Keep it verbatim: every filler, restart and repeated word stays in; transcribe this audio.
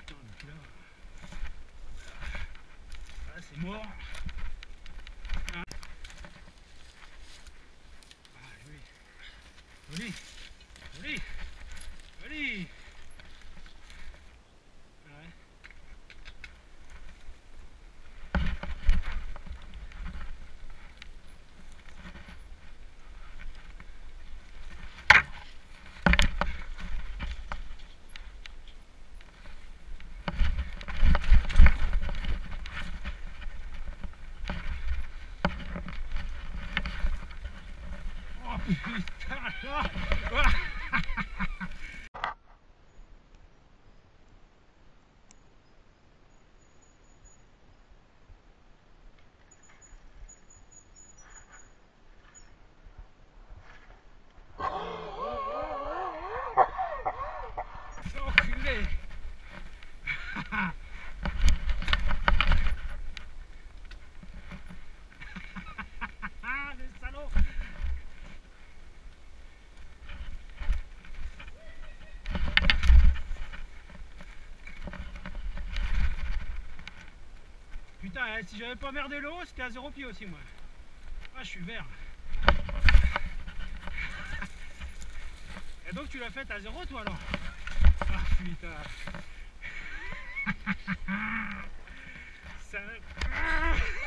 putain, donc là, là c'est mort. Hein, ah, oui. Joli, joli, joli. Ouais. Oh putain là. Enculé. Ah, les salauds. Putain, eh, si j'avais pas merdé le haut, c'était à zéro pied aussi moi. Ah, je suis vert. Et donc tu l'as fait à zéro toi alors? Ah putain. Ça...